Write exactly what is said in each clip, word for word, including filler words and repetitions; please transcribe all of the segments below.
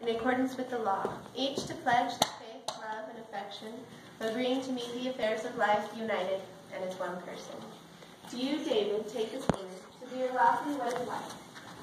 in accordance with the law, each to pledge their faith, love, and affection, agreeing to meet the affairs of life united and as one person. Do you, David, take this woman to be your lawfully wedded wife?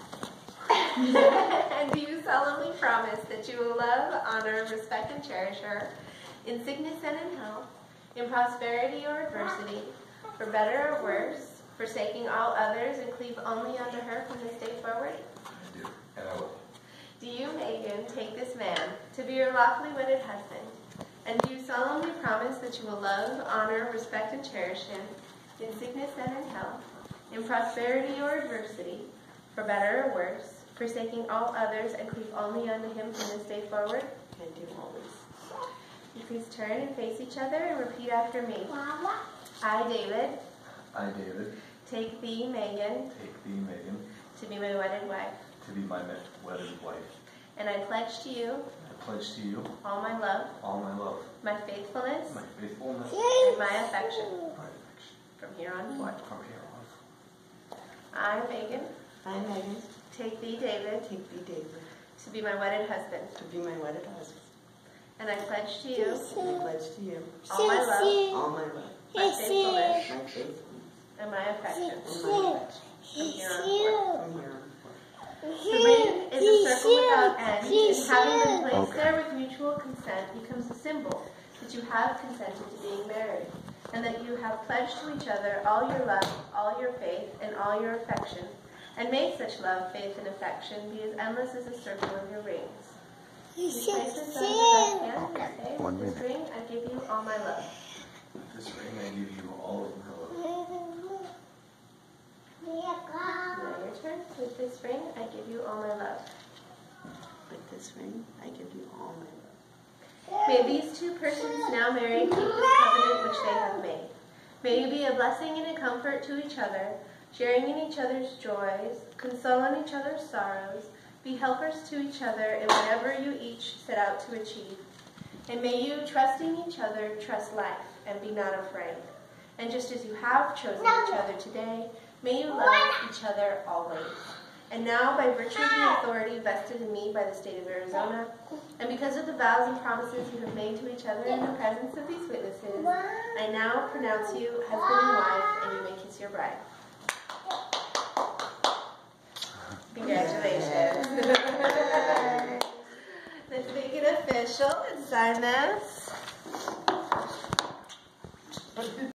And do you solemnly promise that you will love, honor, respect, and cherish her in sickness and in health, in prosperity or adversity, for better or worse, forsaking all others and cleave only unto her from this day forward? I do, and I will. Do you, Megan, take this man to be your lawfully wedded husband? And do you solemnly promise that you will love, honor, respect, and cherish him in sickness and in health, in prosperity or adversity, for better or worse, forsaking all others and cleave only unto him from this day forward? And do always. You please turn and face each other and repeat after me. I, David. I, David. Take thee, Megan. Take thee, Megan. To be my wedded wife. To be my wedded wife. And I pledge to you. I pledge to you. All my love. All my love. My faithfulness. My faithfulness. And my affection. My affection. From here on forth. From here on. I, Megan. I, Megan. Take thee, David. Take thee, David. To be my wedded husband. To be my wedded husband. And I pledge to you. And I pledge to you. All my love. All my love. My faithfulness. My faithfulness. And my affection. And my affection. From here on forth. From here on forth. The ring is a circle without end, and having been placed Okay. there with mutual consent becomes a symbol that you have consented to being married, and that you have pledged to each other all your love, all your faith, and all your affection. And may such love, faith, and affection be as endless as the circle of your rings. You place this on your left hand and say, One with this minute. ring, I give you all my love. With this ring, I give you all of my love. Now your turn. With this ring, I give you all my love. With this ring, I give you all my love. May these two persons now married keep this covenant which they have made. May you be a blessing and a comfort to each other, sharing in each other's joys, consoling each other's sorrows, be helpers to each other in whatever you each set out to achieve. And may you, trusting each other, trust life and be not afraid. And just as you have chosen each other today, may you love each other always. And now, by virtue of the authority vested in me by the state of Arizona, and because of the vows and promises you have made to each other in the presence of these witnesses, I now pronounce you husband and wife, and you may kiss your bride. Congratulations. Let's make it official and sign this.